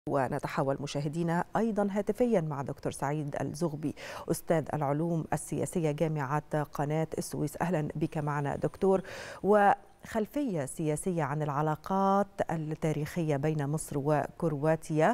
ونتحول مشاهدينا أيضا هاتفيا مع دكتور سعيد الزغبي أستاذ العلوم السياسية جامعة قناة السويس. أهلا بك معنا دكتور، وخلفية سياسية عن العلاقات التاريخية بين مصر وكرواتيا،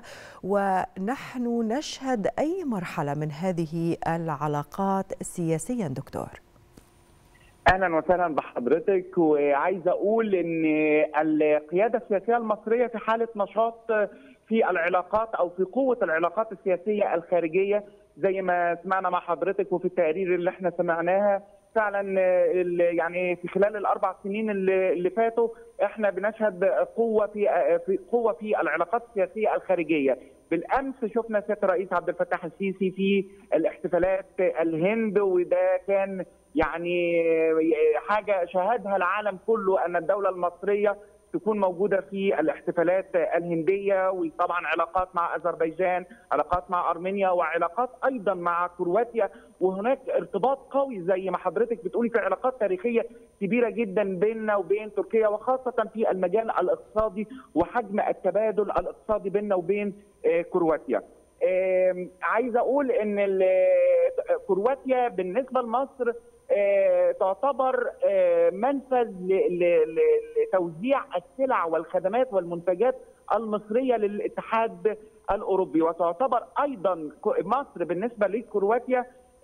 ونحن نشهد أي مرحلة من هذه العلاقات سياسيا دكتور؟ اهلا وسهلا بحضرتك، وعايز اقول ان القياده السياسيه المصريه في حاله نشاط في العلاقات او في قوه العلاقات السياسيه الخارجيه زي ما سمعنا مع حضرتك وفي التقارير اللي احنا سمعناها. فعلا يعني في خلال الاربع سنين اللي فاتوا احنا بنشهد قوه في العلاقات السياسيه الخارجيه. بالامس شفنا سياده الرئيس عبد الفتاح السيسي في الاحتفالات الهند، وده كان يعني حاجه شاهدها العالم كله ان الدوله المصريه تكون موجوده في الاحتفالات الهنديه، وطبعا علاقات مع اذربيجان، علاقات مع ارمينيا، وعلاقات ايضا مع كرواتيا. وهناك ارتباط قوي زي ما حضرتك بتقولي في علاقات تاريخيه كبيره جدا بيننا وبين تركيا، وخاصه في المجال الاقتصادي وحجم التبادل الاقتصادي بيننا وبين كرواتيا. عايز اقول ان كرواتيا بالنسبه لمصر تعتبر منفذ لتوزيع السلع والخدمات والمنتجات المصريه للاتحاد الاوروبي، وتعتبر ايضا مصر بالنسبه لكرواتيا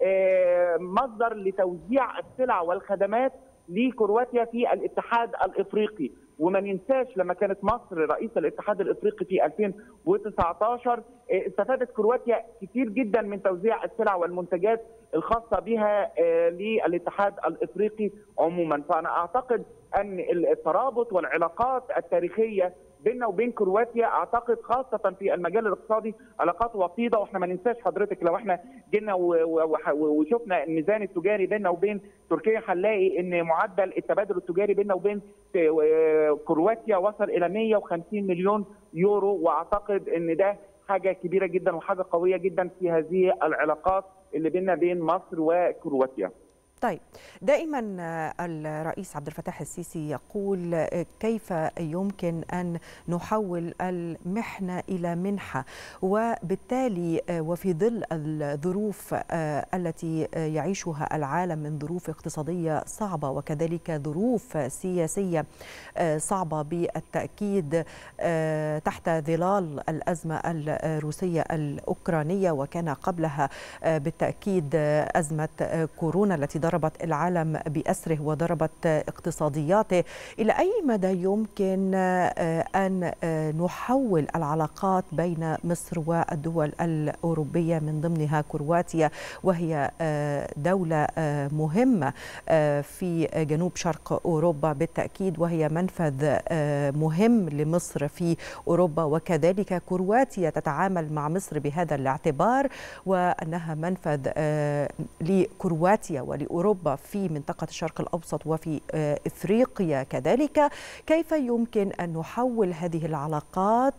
مصدر لتوزيع السلع والخدمات لكرواتيا في الاتحاد الافريقي. وما ننساش لما كانت مصر رئيس الاتحاد الافريقي في 2019 استفادت كرواتيا كتير جدا من توزيع السلع والمنتجات الخاصه بها للاتحاد الافريقي عموما. فانا اعتقد ان الترابط والعلاقات التاريخيه بيننا وبين كرواتيا اعتقد خاصه في المجال الاقتصادي علاقات وطيده. واحنا ما ننساش حضرتك لو احنا جينا وشفنا الميزان التجاري بيننا وبين تركيا هنلاقي ان معدل التبادل التجاري بيننا وبين كرواتيا وصل الى 150 مليون يورو، واعتقد ان ده حاجه كبيره جدا وحاجه قويه جدا في هذه العلاقات اللي بيننا بين مصر وكرواتيا. طيب، دائما الرئيس عبد الفتاح السيسي يقول كيف يمكن أن نحول المحنة إلى منحة، وبالتالي وفي ظل الظروف التي يعيشها العالم من ظروف اقتصادية صعبة وكذلك ظروف سياسية صعبة بالتأكيد تحت ظلال الأزمة الروسية الأوكرانية، وكان قبلها بالتأكيد أزمة كورونا التي ضربت العالم بأسره وضربت اقتصادياته. إلى أي مدى يمكن أن نحول العلاقات بين مصر والدول الأوروبية من ضمنها كرواتيا، وهي دولة مهمة في جنوب شرق أوروبا بالتأكيد، وهي منفذ مهم لمصر في أوروبا، وكذلك كرواتيا تتعامل مع مصر بهذا الاعتبار وأنها منفذ لكرواتيا ولأوروبا في منطقة الشرق الأوسط وفي إفريقيا كذلك. كيف يمكن أن نحول هذه العلاقات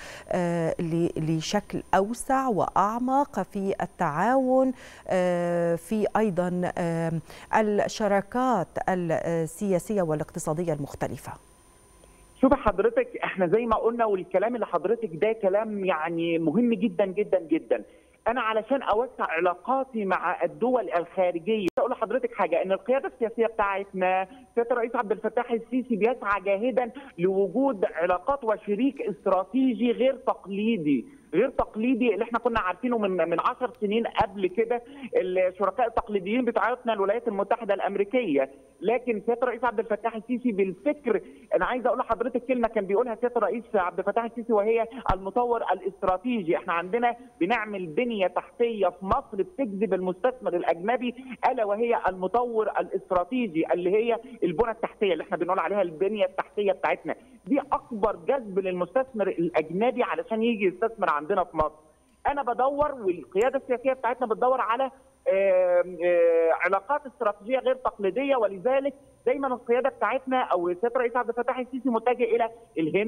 لشكل أوسع وأعمق في التعاون في أيضا الشراكات السياسية والاقتصادية المختلفة؟ شوف حضرتك، احنا زي ما قلنا والكلام اللي حضرتك ده كلام يعني مهم جدا جدا جدا. انا علشان اوسع علاقاتي مع الدول الخارجيه اقول لحضرتك حاجه، ان القياده السياسيه بتاعتنا سياده الرئيس عبد الفتاح السيسي بيسعى جاهدا لوجود علاقات وشريك استراتيجي غير تقليدي اللي احنا كنا عارفينه من 10 سنين قبل كده. الشركاء التقليديين بتاعتنا الولايات المتحده الامريكيه، لكن سياده الرئيس عبد الفتاح السيسي بالفكر، انا عايز اقول لحضرتك كلمه كان بيقولها سياده الرئيس عبد الفتاح السيسي وهي المطور الاستراتيجي. احنا عندنا بنعمل بنيه تحتيه في مصر بتجذب المستثمر الاجنبي، الا وهي المطور الاستراتيجي اللي هي البنى التحتيه اللي احنا بنقول عليها البنيه التحتيه بتاعتنا. دي اكبر جذب للمستثمر الاجنبي علشان يجي يستثمر عندنا في مصر. انا بدور والقياده السياسيه بتاعتنا بتدور على علاقات استراتيجيه غير تقليديه، ولذلك دايما القياده بتاعتنا او سياده الرئيس عبد الفتاح السيسي متجه الى الهند،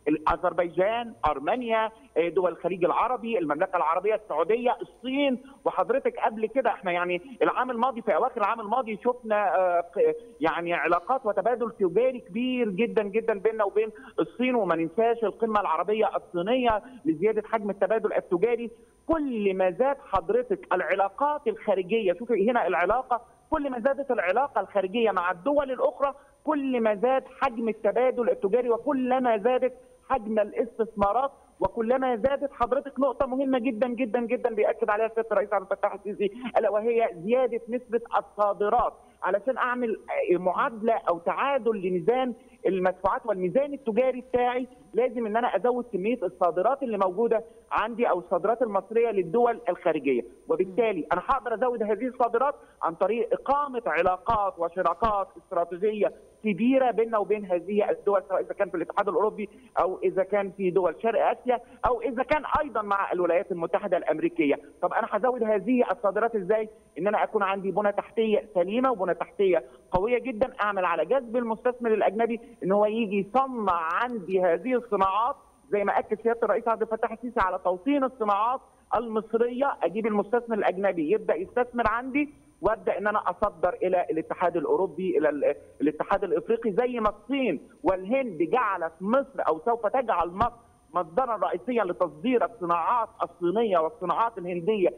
اذربيجان، ارمينيا، دول الخليج العربي، المملكه العربيه السعوديه، الصين. وحضرتك قبل كده احنا يعني العام الماضي في اواخر العام الماضي شفنا يعني علاقات وتبادل تجاري كبير جدا جدا بيننا وبين الصين. وما ننساش القمه العربيه الصينيه لزياده حجم التبادل التجاري. كل ما زاد حضرتك العلاقات الخارجيه، شوفي هنا العلاقه، كل ما زادت العلاقه الخارجيه مع الدول الاخرى كل ما زاد حجم التبادل التجاري، وكلما زادت حجم الاستثمارات، وكلما زادت حضرتك نقطه مهمه جدا جدا جدا بياكد عليها السيد الرئيس عبد الفتاح السيسي، الا وهي زياده نسبه الصادرات. علشان اعمل معادله او تعادل لميزان المدفوعات والميزان التجاري بتاعي، لازم ان انا ازود كميه الصادرات اللي موجوده عندي او الصادرات المصريه للدول الخارجيه، وبالتالي انا هقدر ازود هذه الصادرات عن طريق اقامه علاقات وشراكات استراتيجيه كبيره بيننا وبين هذه الدول، سواء اذا كان في الاتحاد الاوروبي او اذا كان في دول شرق اسيا او اذا كان ايضا مع الولايات المتحده الامريكيه. طب انا هزود هذه الصادرات ازاي؟ ان انا اكون عندي بنى تحتيه سليمه وبنى تحتيه قويه جدا، اعمل على جذب المستثمر الاجنبي ان هو يجي يصنع عندي هذه الصناعات، زي ما اكد سياده الرئيس عبد الفتاح السيسي على توطين الصناعات المصريه. اجيب المستثمر الاجنبي يبدا يستثمر عندي، وابدا ان انا اصدر الى الاتحاد الاوروبي، الى الاتحاد الافريقي، زي ما الصين والهند جعلت مصر او سوف تجعل مصر مصدرا رئيسيا لتصدير الصناعات الصينيه والصناعات الهنديه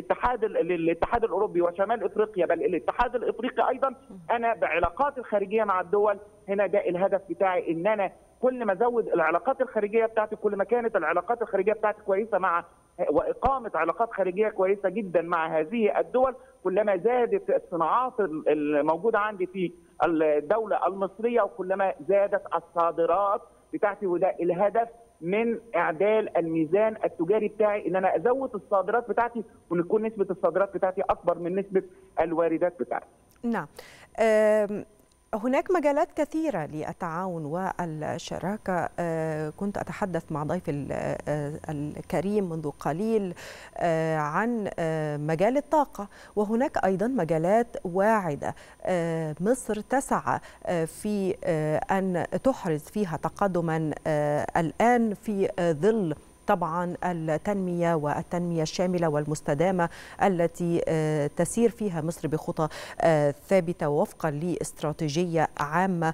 للاتحاد الاوروبي وشمال افريقيا، بل الاتحاد الافريقي ايضا. انا بعلاقاتي الخارجيه مع الدول هنا ده الهدف بتاعي، ان انا كل ما ازود العلاقات الخارجيه بتاعتي، كل ما كانت العلاقات الخارجيه بتاعتي كويسه مع واقامه علاقات خارجيه كويسه جدا مع هذه الدول، كلما زادت الصناعات الموجوده عندي في الدوله المصريه، وكلما زادت الصادرات بتاعتي. وده الهدف من اعدال الميزان التجاري بتاعي، ان انا ازود الصادرات بتاعتي وان تكون نسبه الصادرات بتاعتي اكبر من نسبه الواردات بتاعتي. نعم. هناك مجالات كثيرة للتعاون والشراكة. كنت أتحدث مع ضيف الكريم منذ قليل عن مجال الطاقة، وهناك أيضا مجالات واعدة مصر تسعى في أن تحرز فيها تقدما الآن في ظل طبعا التنمية والتنمية الشاملة والمستدامة التي تسير فيها مصر بخطى ثابتة وفقا لاستراتيجية عامة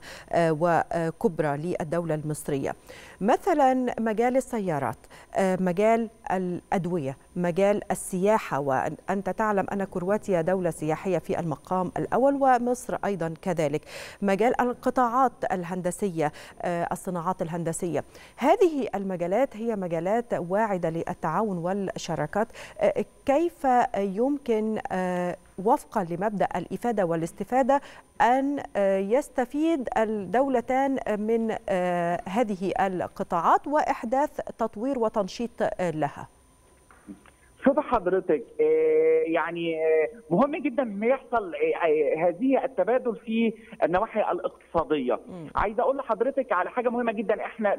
وكبرى للدولة المصرية. مثلا مجال السيارات، مجال الأدوية، مجال السياحة، وأنت تعلم أن كرواتيا دولة سياحية في المقام الأول ومصر أيضا كذلك، مجال القطاعات الهندسية، الصناعات الهندسية. هذه المجالات هي مجالات واعدة للتعاون والشراكات. كيف يمكن وفقا لمبدأ الإفادة والاستفادة أن يستفيد الدولتان من هذه القطاعات وإحداث تطوير وتنشيط لها؟ شوف حضرتك، يعني مهم جدا ان يحصل هذه التبادل في النواحي الاقتصاديه. عايز اقول لحضرتك على حاجه مهمه جدا، احنا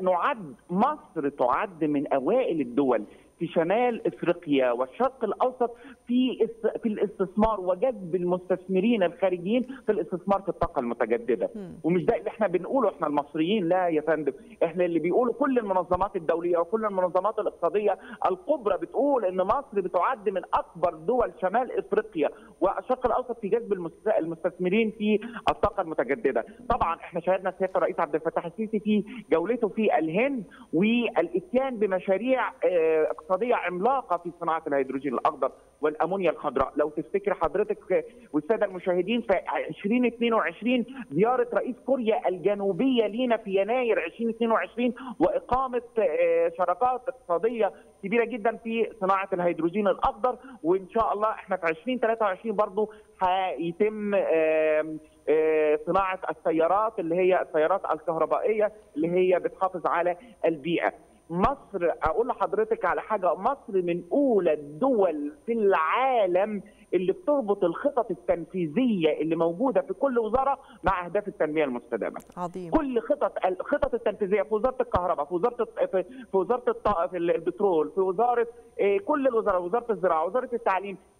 مصر تعد من اوائل الدول في شمال افريقيا والشرق الاوسط في الاستثمار وجذب المستثمرين الخارجيين في الاستثمار في الطاقه المتجدده. ومش ده اللي احنا بنقوله احنا المصريين، لا يا فندم، احنا اللي بيقوله كل المنظمات الدوليه وكل المنظمات الاقتصاديه الكبرى بتقول ان مصر بتعد من اكبر دول شمال افريقيا والشرق الاوسط في جذب المستثمرين في الطاقه المتجدده. طبعا احنا شاهدنا سياده الرئيس عبد الفتاح السيسي في جولته في الهند والاتيان بمشاريع اقتصاديه عملاقه في صناعه الهيدروجين الاخضر والامونيا الخضراء. لو تفتكر حضرتك والساده المشاهدين في 2022 زياره رئيس كوريا الجنوبيه لينا في يناير 2022 واقامه شراكات اقتصاديه كبيره جدا في صناعه الهيدروجين الاخضر، وان شاء الله احنا في 2023 برضه هيتم صناعه السيارات اللي هي السيارات الكهربائيه اللي هي بتحافظ على البيئه. مصر اقول لحضرتك على حاجه، مصر من اولى الدول في العالم اللي بتربط الخطط التنفيذيه اللي موجوده في كل وزاره مع اهداف التنميه المستدامه. عظيم. كل الخطط التنفيذيه في وزاره الكهرباء، في وزاره البترول، في وزاره كل الوزارات، وزاره الزراعه، وزاره التعليم،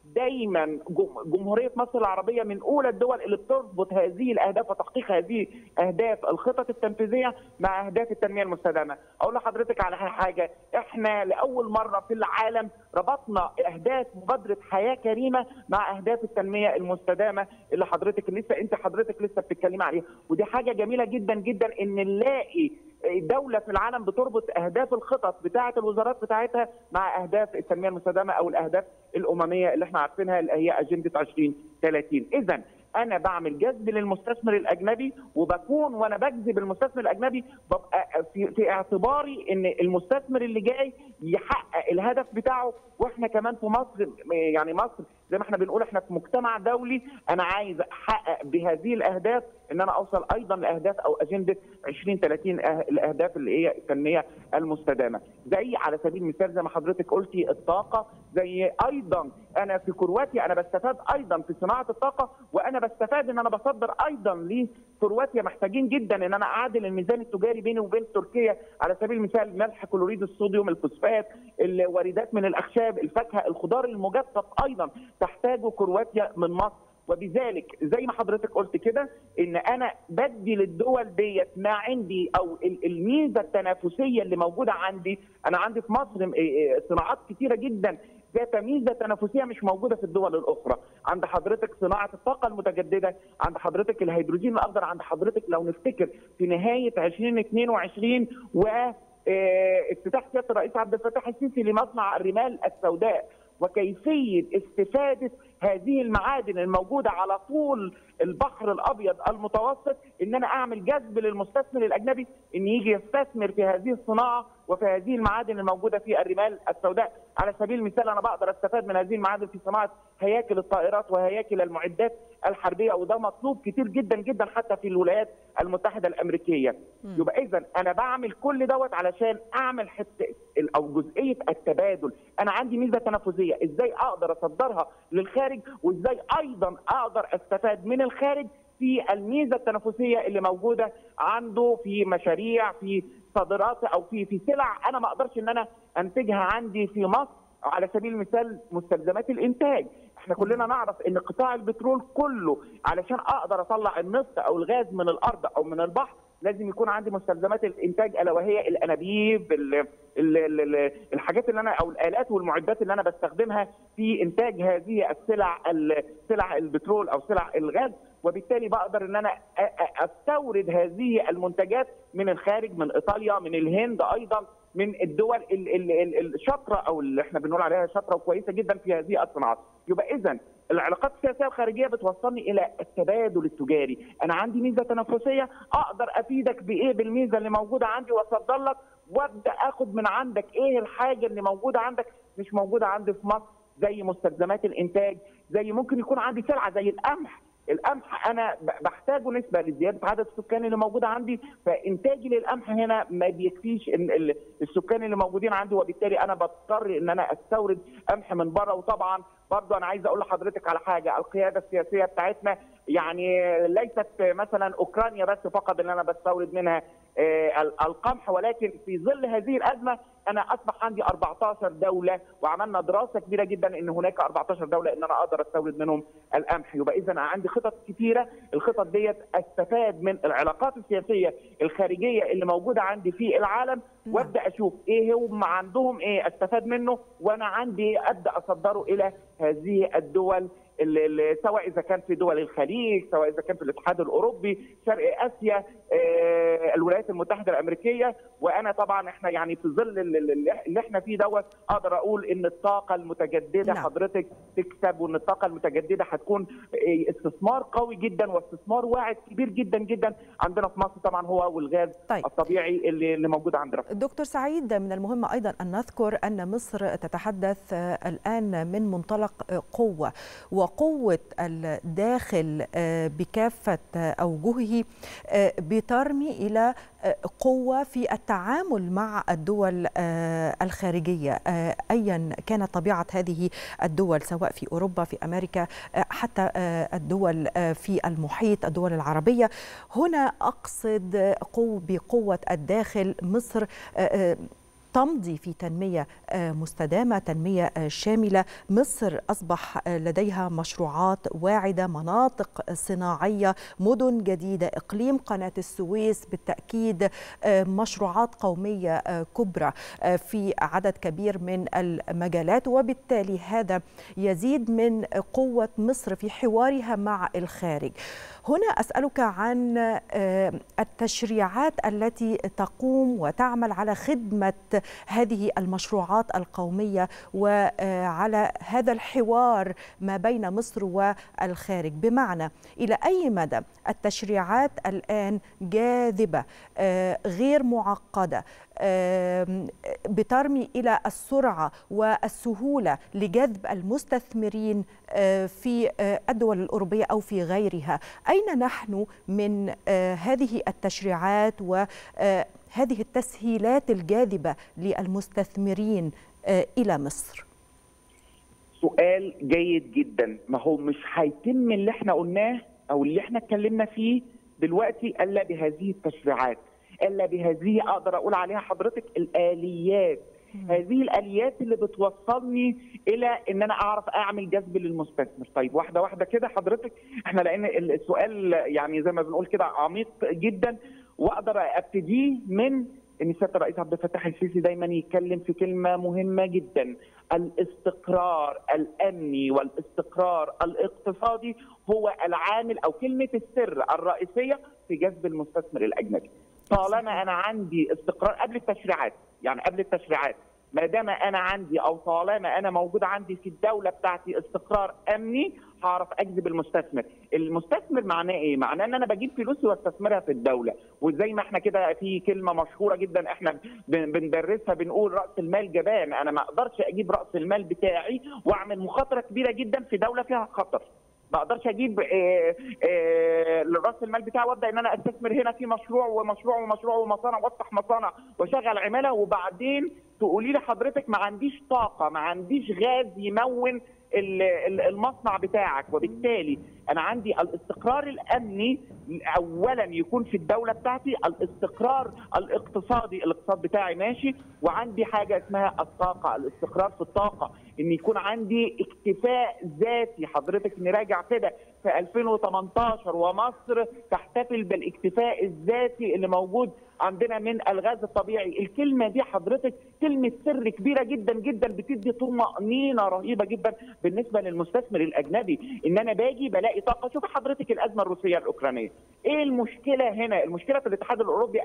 دايما جمهوريه مصر العربيه من اولى الدول اللي بتربط هذه الاهداف وتحقيق هذه اهداف الخطط التنفيذيه مع اهداف التنميه المستدامه. اقول لحضرتك على حاجه، احنا لاول مره في العالم ربطنا اهداف مبادره حياه كريمه مع اهداف التنميه المستدامه اللي حضرتك لسه بتتكلمي عليها، ودي حاجه جميله جدا جدا ان نلاقي دولة في العالم بتربط أهداف الخطط بتاعة الوزارات بتاعتها مع أهداف التنمية المستدامة أو الأهداف الأممية اللي احنا عارفينها اللي هي أجندة 2030. إذن أنا بعمل جذب للمستثمر الأجنبي، وبكون وأنا بجذب المستثمر الأجنبي ببقى في اعتباري إن المستثمر اللي جاي يحقق الهدف بتاعه، وإحنا كمان في مصر يعني مصر زي ما احنا بنقول احنا في مجتمع دولي، انا عايز احقق بهذه الاهداف ان انا اوصل ايضا لاهداف او اجنده 2030 الاهداف اللي هي التنميه المستدامه. زي على سبيل المثال زي ما حضرتك قلتي الطاقه، زي ايضا انا في كرواتيا انا بستفاد ايضا في صناعه الطاقه، وانا بستفاد ان انا بصدر ايضا لكرواتيا. محتاجين جدا ان انا اعادل الميزان التجاري بيني وبين تركيا، على سبيل المثال ملح كلوريد الصوديوم، الفوسفات، الواردات من الاخشاب، الفاكهه، الخضار المجفف ايضا تحتاجه كرواتيا من مصر. وبذلك زي ما حضرتك قلت كده ان انا بدي للدول ديت ما عندي او الميزه التنافسيه اللي موجوده عندي. انا عندي في مصر صناعات كثيره جدا ذات ميزه تنافسيه مش موجوده في الدول الاخرى. عند حضرتك صناعه الطاقه المتجدده، عند حضرتك الهيدروجين الاخضر، عند حضرتك لو نفتكر في نهايه 2022 افتتاح سياده الرئيس عبد الفتاح السيسي لمصنع الرمال السوداء، وكيفيه استفاده هذه المعادن الموجوده على طول البحر الابيض المتوسط، ان انا اعمل جذب للمستثمر الاجنبي ان يجي يستثمر في هذه الصناعه وفي هذه المعادن الموجوده في الرمال السوداء. على سبيل المثال انا بقدر استفاد من هذه المعادن في صناعه هياكل الطائرات وهياكل المعدات الحربيه، وده مطلوب كتير جدا جدا حتى في الولايات المتحده الامريكيه. يبقى اذا انا بعمل كل دوت علشان اعمل حته او جزئيه التبادل. انا عندي ميزه تنافسيه، ازاي اقدر اصدرها للخارج، وازاي ايضا اقدر استفاد من الخارج في الميزه التنافسيه اللي موجوده عنده في مشاريع، في صادرات، او في سلع انا ما اقدرش ان انا انتجها عندي في مصر. على سبيل المثال مستلزمات الانتاج، احنا كلنا نعرف ان قطاع البترول كله علشان اقدر اطلع النفط او الغاز من الارض او من البحر لازم يكون عندي مستلزمات الانتاج، الا وهي الانابيب، الحاجات اللي انا او الالات والمعدات اللي انا بستخدمها في انتاج هذه سلع البترول او سلع الغاز. وبالتالي بقدر ان انا استورد هذه المنتجات من الخارج، من ايطاليا، من الهند، ايضا من الدول الشاطره او اللي احنا بنقول عليها شاطره وكويسه جدا في هذه الصناعات. يبقى اذا العلاقات السياسيه الخارجيه بتوصلني الى التبادل التجاري. انا عندي ميزه تنافسيه، اقدر افيدك بايه؟ بالميزه اللي موجوده عندي واصدر لك، وابدا اخد من عندك ايه الحاجه اللي موجوده عندك مش موجوده عندي في مصر، زي مستلزمات الانتاج، زي ممكن يكون عندي سلعه زي القمح. القمح انا بحتاجه نسبه لزياده عدد السكان اللي موجوده عندي، فانتاجي للقمح هنا ما بيكفيش السكان اللي موجودين عندي، وبالتالي انا بضطر ان انا استورد قمح من بره. وطبعا برضه انا عايز اقول لحضرتك على حاجه، القياده السياسيه بتاعتنا يعني ليست مثلا اوكرانيا بس فقط اللي انا بستورد منها القمح، ولكن في ظل هذه الازمه انا اصبح عندي 14 دوله، وعملنا دراسه كبيره جدا ان هناك 14 دوله ان انا اقدر استورد منهم القمح. يبقى اذا انا عندي خطط كثيره، الخطط ديت استفاد من العلاقات السياسيه الخارجيه اللي موجوده عندي في العالم، وابدا اشوف ايه هم عندهم ايه استفاد منه، وانا عندي ابدا اصدره الى هذه الدول، سواء اذا كان في دول الخليج، سواء اذا كان في الاتحاد الاوروبي، شرق اسيا، الولايات المتحده الامريكيه. وانا طبعا احنا يعني في ظل اللي احنا فيه دوت اقدر اقول ان الطاقه المتجدده حضرتك تكسب، وان الطاقه المتجدده هتكون استثمار قوي جدا واستثمار واعد كبير جدا جدا عندنا في مصر طبعا هو والغاز الطبيعي اللي موجود عندنا. دكتور سعيد، من المهم ايضا ان نذكر ان مصر تتحدث الان من منطلق قوه، وقوه الداخل بكافه اوجهه بترمي الى قوة في التعامل مع الدول الخارجية أيا كانت طبيعة هذه الدول، سواء في أوروبا، في أمريكا، حتى الدول في المحيط، الدول العربية. هنا أقصد بقوة الداخل، مصر تمضي في تنمية مستدامة، تنمية شاملة. مصر أصبح لديها مشروعات واعدة، مناطق صناعية، مدن جديدة، إقليم قناة السويس بالتأكيد مشروعات قومية كبرى في عدد كبير من المجالات، وبالتالي هذا يزيد من قوة مصر في حوارها مع الخارج. هنا أسألك عن التشريعات التي تقوم وتعمل على خدمة هذه المشروعات القومية وعلى هذا الحوار ما بين مصر والخارج، بمعنى إلى أي مدى التشريعات الآن جاذبة، غير معقدة، بترمي إلى السرعة والسهولة لجذب المستثمرين في الدول الأوروبية أو في غيرها. أين نحن من هذه التشريعات وهذه التسهيلات الجاذبة للمستثمرين إلى مصر؟ سؤال جيد جدا. ما هو مش هيتم اللي احنا قلناه أو اللي احنا اتكلمنا فيه دلوقتي إلا بهذه التشريعات، إلا بهذه أقدر أقول عليها حضرتك الآليات. هذه الآليات اللي بتوصلني إلى إن أنا أعرف أعمل جذب للمستثمر. طيب واحدة واحدة كده حضرتك، إحنا لأن السؤال يعني زي ما بنقول كده عميق جدا، وأقدر أبتديه من إن سيادة الرئيس عبد الفتاح السيسي دايما يتكلم في كلمة مهمة جدا: الاستقرار الأمني والاستقرار الاقتصادي هو العامل أو كلمة السر الرئيسية في جذب المستثمر الأجنبي. طالما أنا عندي استقرار قبل التشريعات، يعني قبل التشريعات، ما دام أنا عندي أو طالما أنا موجود عندي في الدولة بتاعتي استقرار أمني، هعرف أجذب المستثمر. المستثمر معناه إيه؟ معناه إن أنا بجيب فلوسي واستثمرها في الدولة. وزي ما إحنا كده في كلمة مشهورة جدا إحنا بندرسها، بنقول رأس المال جبان. أنا ما أقدرش أجيب رأس المال بتاعي وأعمل مخاطرة كبيرة جدا في دولة فيها خطر. ما اقدرش اجيب راس المال بتاعي وابدا ان انا استثمر هنا في مشروع ومشروع ومشروع ومصانع وافتح مصانع واشغل عماله، وبعدين تقولي لي حضرتك ما عنديش طاقه، ما عنديش غاز يمون المصنع بتاعك. وبالتالي انا عندي الاستقرار الامني اولا يكون في الدوله بتاعتي، الاستقرار الاقتصادي الاقتصاد بتاعي ماشي، وعندي حاجه اسمها الطاقه، الاستقرار في الطاقه، ان يكون عندي اكتفاء ذاتي. حضرتك نراجع كده في 2018 ومصر تحتفل بالاكتفاء الذاتي اللي موجود عندنا من الغاز الطبيعي. الكلمه دي حضرتك كلمه سر كبيره جدا جدا، بتدي طمانينه رهيبه جدا بالنسبه للمستثمر الاجنبي، ان انا باجي بلاقي طاقه. شوف حضرتك الازمه الروسيه الاوكرانيه، ايه المشكله هنا؟ المشكله في الاتحاد الاوروبي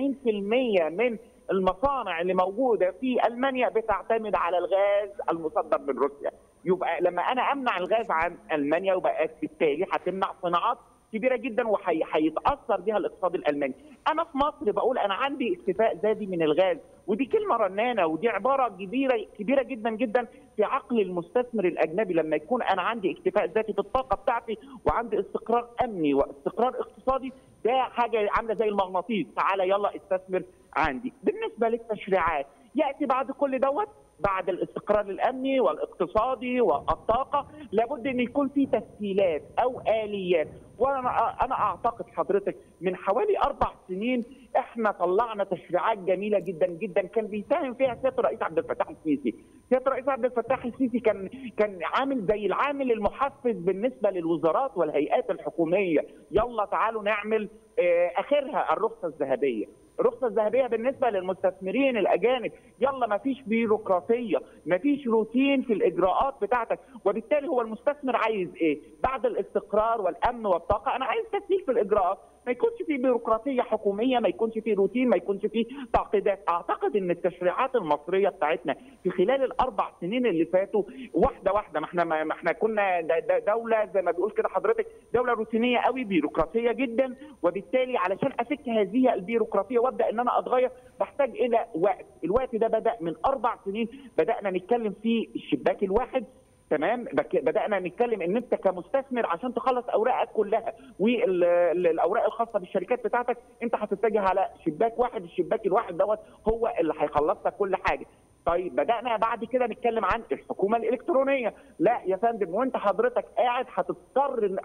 40% من المصانع اللي موجوده في المانيا بتعتمد على الغاز المصدر من روسيا. يبقى لما انا امنع الغاز عن المانيا، يبقى بالتالي هتمنع صناعات كبيره جدا وهيتاثر بها الاقتصاد الالماني. انا في مصر بقول انا عندي اكتفاء ذاتي من الغاز، ودي كلمه رنانه ودي عباره كبيره جدا جدا في عقل المستثمر الاجنبي. لما يكون انا عندي اكتفاء ذاتي في الطاقه بتاعتي وعندي استقرار امني واستقرار اقتصادي، ده حاجه عامله زي المغناطيس، تعالى يلا استثمر عندي. بالنسبه للتشريعات، ياتي بعد كل دوت، بعد الاستقرار الامني والاقتصادي والطاقه، لابد ان يكون في تسهيلات او اليات. وانا اعتقد حضرتك من حوالي 4 سنين احنا طلعنا تشريعات جميله جدا جدا كان بيساهم فيها سياده الرئيس عبد الفتاح السيسي. سياده الرئيس عبد الفتاح السيسي كان عامل زي العامل المحفز بالنسبه للوزارات والهيئات الحكوميه. يلا تعالوا نعمل اخرها الرخصه الذهبيه. الرخصه الذهبيه بالنسبه للمستثمرين الاجانب، يلا ما فيش بيروقراطيه، ما فيش روتين في الاجراءات بتاعتك. وبالتالي هو المستثمر عايز ايه؟ بعد الاستقرار والامن والطاقه انا عايز تسهيل في الاجراءات، ما يكونش في بيروقراطيه حكوميه، ما يكونش في روتين، ما يكونش في تعقيدات. اعتقد ان التشريعات المصريه بتاعتنا في خلال ال4 سنين اللي فاتوا واحده واحده، ما احنا كنا دوله زي ما بيقول كده حضرتك، دوله روتينيه قوي، بيروقراطيه جدا. وبالتالي علشان افك هذه البيروقراطيه وابدا ان انا اتغير بحتاج الى وقت. الوقت ده بدا من 4 سنين، بدانا نتكلم في الشباك الواحد. تمام، بدانا نتكلم ان انت كمستثمر عشان تخلص اوراقك كلها والاوراق الخاصه بالشركات بتاعتك انت هتتجه على شباك واحد. الشباك الواحد دوت هو اللي هيخلص لك كل حاجه. طيب بدأنا بعد كده نتكلم عن الحكومة الإلكترونية. لا يا فندم، وانت حضرتك قاعد هتضطر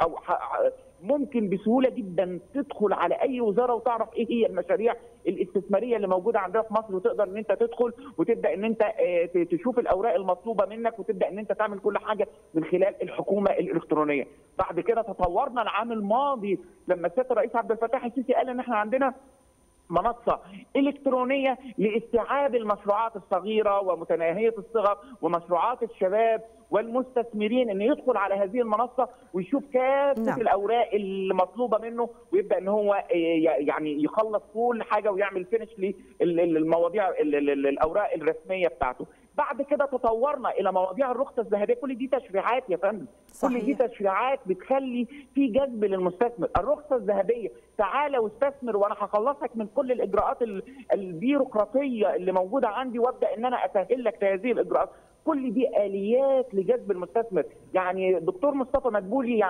ممكن بسهولة جدا تدخل على أي وزارة وتعرف إيه هي المشاريع الاستثمارية اللي موجودة عندنا في مصر، وتقدر إن أنت تدخل وتبدأ إن أنت تشوف الأوراق المطلوبة منك، وتبدأ إن أنت تعمل كل حاجة من خلال الحكومة الإلكترونية. بعد كده تطورنا العام الماضي لما السيد الرئيس عبد الفتاح السيسي قال إن إحنا عندنا منصة إلكترونية لاستيعاب المشروعات الصغيرة ومتناهية الصغر ومشروعات الشباب والمستثمرين، ان يدخل على هذه المنصه ويشوف كافه الاوراق المطلوبه منه، ويبدا ان هو يعني يخلص كل حاجه ويعمل فينش للمواضيع الاوراق الرسميه بتاعته. بعد كده تطورنا الى مواضيع الرخصه الذهبيه. كل دي تشريعات يا فندم، كل دي تشريعات بتخلي في جذب للمستثمر. الرخصه الذهبيه، تعالى واستثمر وانا هخلصك من كل الاجراءات البيروقراطيه اللي موجوده عندي، وابدا ان انا اسهل لك هذه الاجراءات. كل دي اليات لجذب المستثمر. يعني دكتور مصطفى مدبولي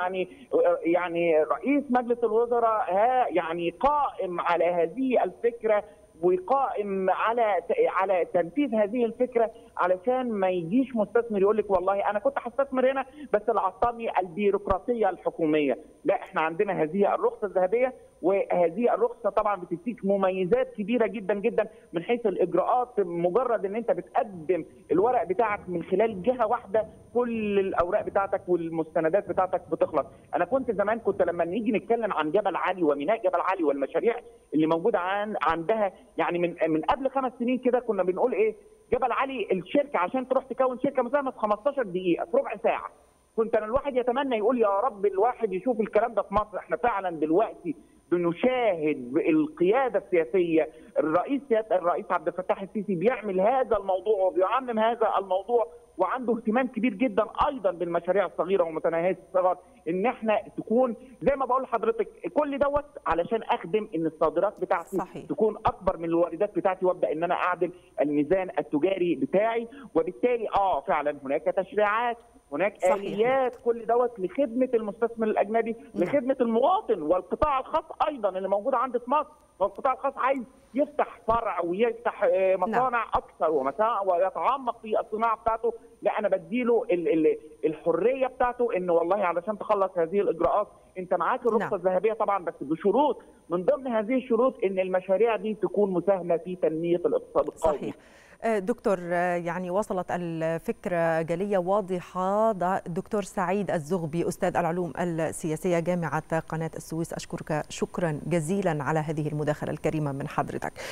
يعني رئيس مجلس الوزراء يعني قائم على هذه الفكره، وقائم على تنفيذ هذه الفكره، علشان ما يجيش مستثمر يقول لك والله انا كنت هستثمر هنا بس اللي عطلني البيروقراطيه الحكوميه. لا، احنا عندنا هذه الرخصه الذهبيه، وهذه الرخصه طبعا بتديك مميزات كبيره جدا جدا من حيث الاجراءات. مجرد ان انت بتقدم الورق بتاعك من خلال جهه واحده، كل الاوراق بتاعتك والمستندات بتاعتك بتخلص. انا كنت زمان لما نيجي نتكلم عن جبل علي وميناء جبل علي والمشاريع اللي موجوده عندها، يعني من قبل 5 سنين كده كنا بنقول ايه؟ جبل علي الشركه عشان تروح تكون شركه مساهمه في 15 دقيقه، في ربع ساعه. كنت انا الواحد يتمنى يقول يا رب الواحد يشوف الكلام ده في مصر. احنا فعلا دلوقتي بنشاهد القياده السياسيه، الرئيس عبد الفتاح السيسي بيعمل هذا الموضوع وبيعمم هذا الموضوع، وعنده اهتمام كبير جدا ايضا بالمشاريع الصغيره ومتناهيه الصغر، ان احنا تكون زي ما بقول لحضرتك كل دوت علشان اخدم ان الصادرات بتاعتي تكون اكبر من الواردات بتاعتي، وابدا ان انا اعدل الميزان التجاري بتاعي. وبالتالي فعلا هناك تشريعات، هناك آليات، كل دوت لخدمة المستثمر الأجنبي، لخدمة المواطن والقطاع الخاص أيضا اللي موجود عندي في مصر. والقطاع الخاص عايز يفتح فرع ويفتح مصانع أكثر ويتعمق في الصناعة بتاعته. لا، أنا بديله الحرية بتاعته، إنه والله علشان تخلص هذه الإجراءات أنت معاك الرخصة الذهبية طبعا، بس بشروط. من ضمن هذه الشروط إن المشاريع دي تكون مساهمة في تنمية الاقتصاد القومي. صحيح. دكتور، يعني وصلت الفكرة جلية واضحة. دكتور سعيد الزغبي، أستاذ العلوم السياسية جامعة قناة السويس، أشكرك شكرا جزيلا على هذه المداخلة الكريمة من حضرتك.